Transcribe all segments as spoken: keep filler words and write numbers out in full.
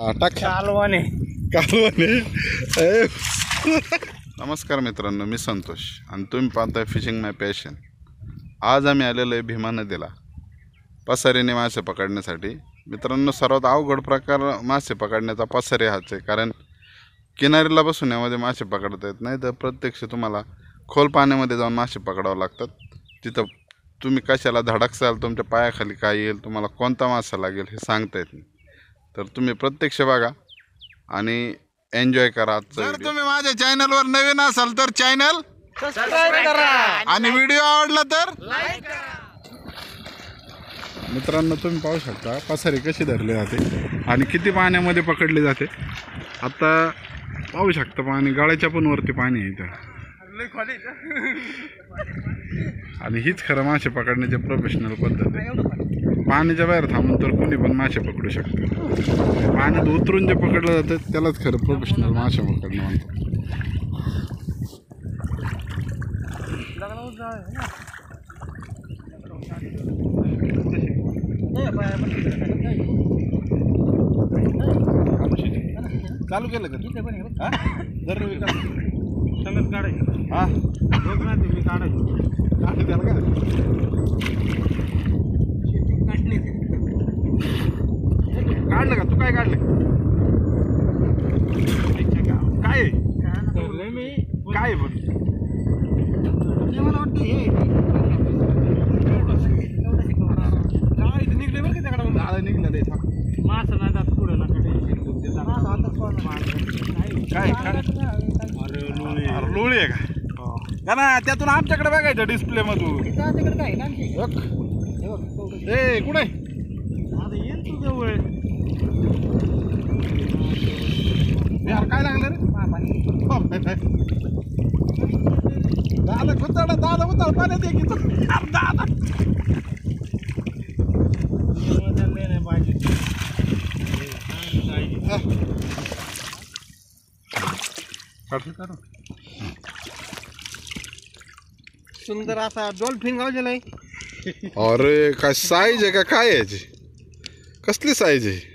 कालवाने कालवाने नमस्कार मित्रांनो, मी संतोष आणि तुम्ही पाहताय फिशिंग माय पॅशन. आज आम्ही आलेलो आहे भीमा नदीला पसारीने मासे पकडण्यासाठी. मित्रांनो, सर्वात अवघड प्रकार मासे पकडण्याचा पसारी हाच आहे. कारण किनारीला बसून यामध्ये मासे पकडता येत नाही, तर प्रत्यक्ष तुम्हाला खोल पाण्यामध्ये जाऊन मासे पकडावं लागतात. तिथं तुम्ही कशाला धडकसाल, तुमच्या पायाखाली काय येईल, तुम्हाला कोणता मासा लागेल हे सांगता येत नाही. तर तुम्ही प्रत्यक्ष बघा आणि एन्जॉय करा. जर तुम्ही माझ्या चॅनलवर नवीन असाल तर चॅनल सबस्क्राइब करा आणि व्हिडिओ आवडला तर लाईक करा. मित्रांनो, तुम्ही पाहू शकता पसारी कशी धरली जाते आणि किती पाण्यामध्ये पकडली जाते. आता पाहू शकता पाणी गाळ्याच्या पण वरती पाणी आहे इथं. आणि हीच खरं मासे पकडण्याचे प्रोफेशनल पद्धत आहे. पाण्याच्या बाहेर थांबून तर कोणी पण मासे पकडू शकतो. पाण्यात उतरून जे पकडलं जातं त्यालाच खरं प्रोफेशनल मासे पकडणं म्हणतात. चालू केलं का जर संगत काढायचं हा ना तुम्ही काढायचं काढ त्याला का काढलं का तू? काय काढलं काय मी काय पण मला वाटतं हे काय निघले बरं का त्याकडे आळ निघलं नाही. मास ना जात पुढे ना काय लोळी आहे का ना? त्यातून आमच्याकडे बघायचं डिस्प्ले मधून. ए कुठे येईल तू जवळ यार? काय लागलं रे दादा? गुत्ताडा दादा गुत्ताडा पाण्यात आहे की तू? दादा सुंदर असा डॉल्फिन गावलेला आहे. अरे काय साईज आहे का? काय आहे याची? कसली साईज आहे?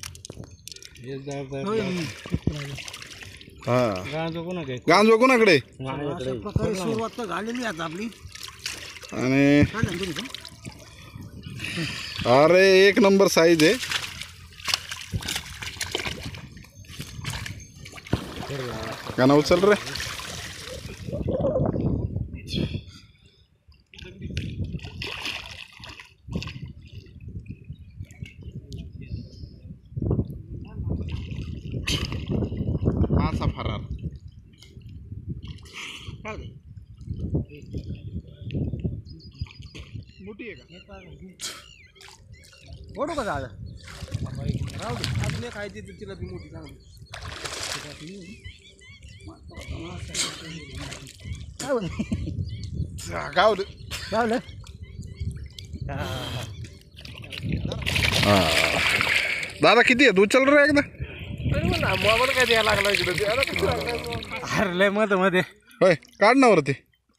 हा गांजो कोणाकडे? सुरुवात तर झालेली आता आपली. आणि अरे एक नंबर साईज आहे. गाणं उचल रे. मासा फरार. मोठी आहे का? ओढू का दादा? राहू दे, अजून एक आहे ती तिला ती मोठी चांगली. गावलं गावलं. दादा किती आहे? उचल रे एकदा. मोबाईल काय द्यायला लागला इकडे? हरलंय मध्ये मध्ये. होय, काढ ना वरती.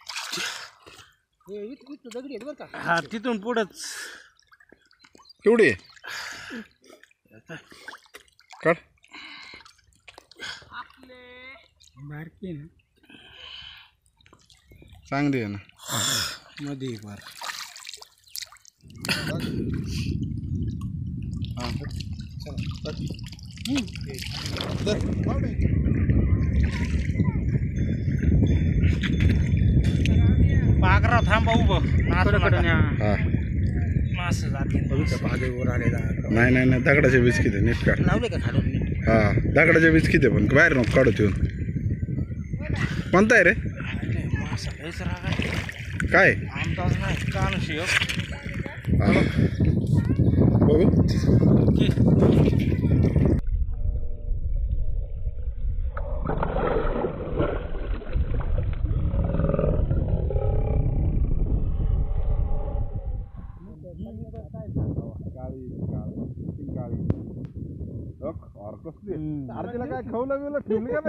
दगडी आहेत बरं का? हा, तिथून पुढंच. केवढी आहे? काढ. बारकी ना, चांगली आहे ना मध्ये बार. पाकराव थांबा उभं. मास जाते. नाही नाही नाही दगडाचे बिस्किट आहे. नीट काढ. लावले का खाडून? हा, दगडाचे बिस्किट आहे पण बाहेर नको काढू ठेवून. कोणता आहे रे? काय अंदाज नाही. कानशी बघू. तिला काय खवलं बिवलं ठेवली का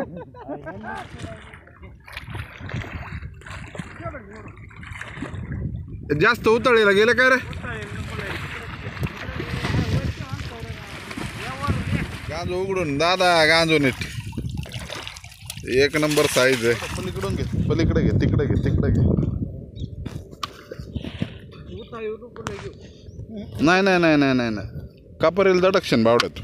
नाही? जास्त उतळीला गेलं काय रे? गांजो उघडून दादा गांजो नीट एक नंबर साईज आहे. पलीकडून घे पलीकडे घे तिकडे घे तिकडे घे. नाही नाही नाही नाही नाही नाही कापरेल दडक्षण बावड्यात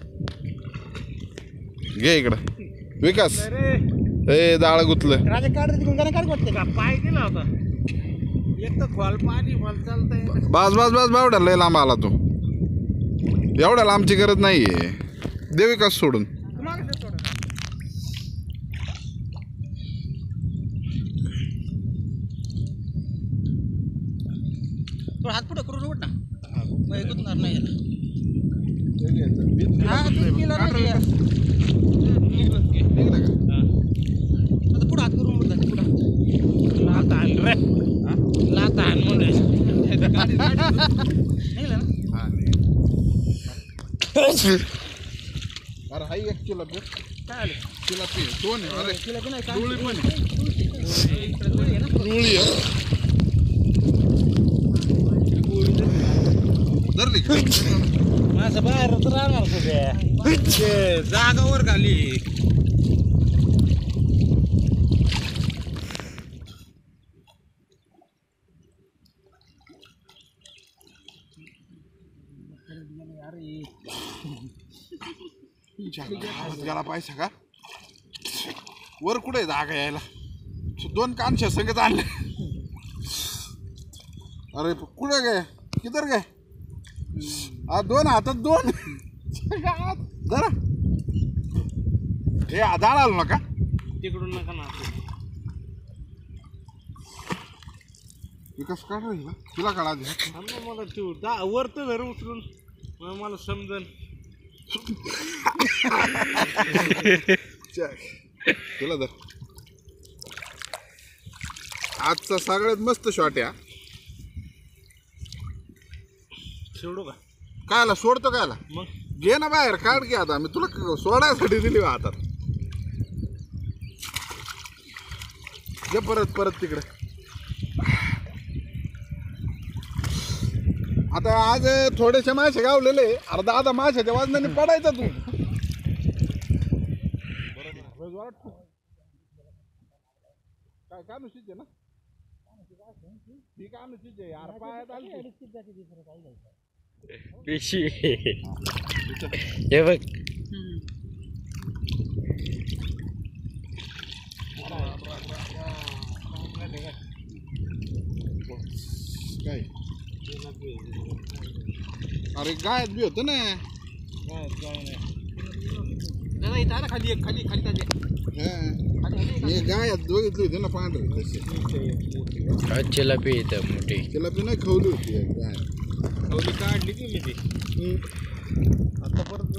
घे इकडं विकास ए जाळ गुतलं पाय गेला होता एक तर खोल पाणी मला चालतंय. बास बास बास बावड्या लय लांब आला तू एवढ्या लांबची गरज नाहीये दे विकास सोडून. हात पुढे करून उठ ना मग गुतणार नाही पुढे हात करून उठतात पुढं लात आण रे लात आण म्हणून अरे हाई एक किलो काय आलं तिला पी दोन आहे अरे तिला की नाही डोळी पण डोळी धरली माझं बाहेर राहणार सगळ्या जागावर खाली. गेला पैसा का वर कुठे जागा यायला दोन कानशा संगत आणले. अरे कुठे गे किधर गे हा दोन हातात दोन जरा हे आधाळ आलो नका तिकडून नका ना विकास काढ रे तिला काढा दे. मला तू दा वर तर धर उचलून मग मला समजन. तुला धर आजचा सगळ्यात मस्त शॉट या सोडू का कायला सोडतो कायला मग घे ना बाहेर काढ घे आता मी तुला सोडायसाठी दिली हातात घे परत परत तिकडे. आता आज थोडेसे मासे गावलेले अर्धा आता माशाच्या वाजनाने पडायचा तू काय काय नुसतीच ना ठीक आहे नुसतीच यार पायात आली पेशी हे बघ काय अरे गायत बी होतं ना खाली एक खाली खाली हे गायत बघितली होती ना पांढरी तशी चिलापी येतं मोठी चिलापी नाही खवली होती एक गाय खवली काढली की मी ती आता परत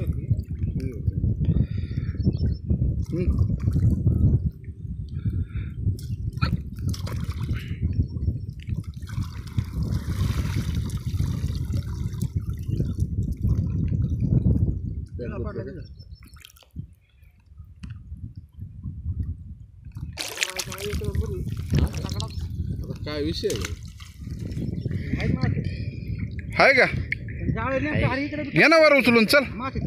काय विषय आहे का घे ना वर उचलून चल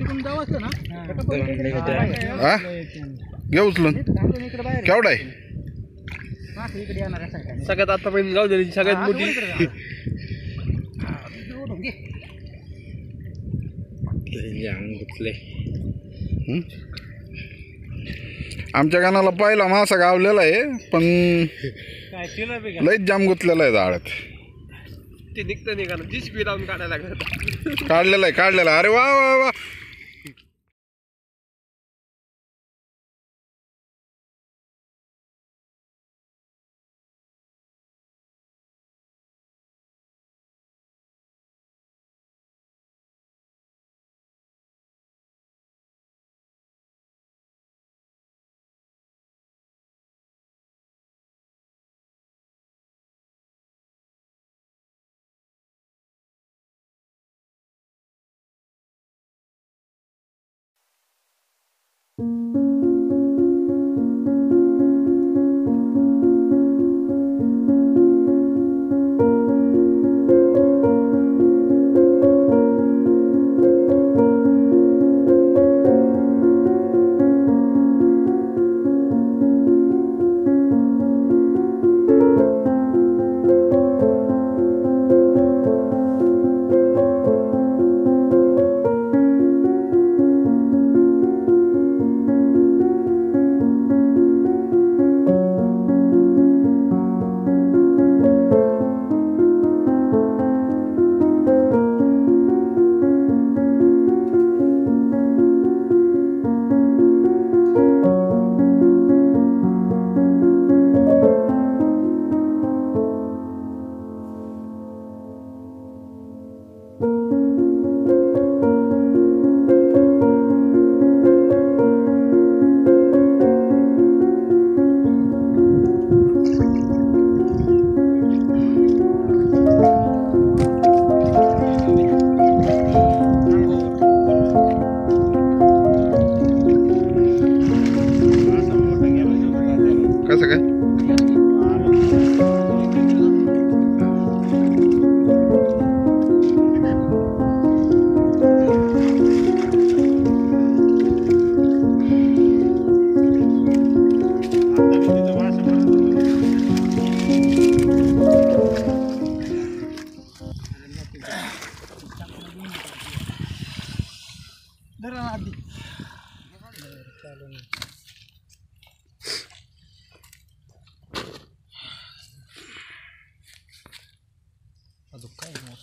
हा घे उचलून केवढा आहे सगळ्यात आतापर्यंत गाव दिली सगळ्यात मोठी आमच्या गाण्याला पहिला मासा गावलेला आहे पण लईच जाम गुतलेला आहे जाळ्यात ते निघतं निघालं जी स्पीड लावून काढायला लागलं काढलेला आहे काढलेला अरे वा वा वा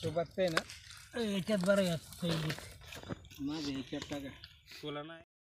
सोबत आहे ना याच्यात बरं माझ्या ह्याच्यात टाका तुला नाही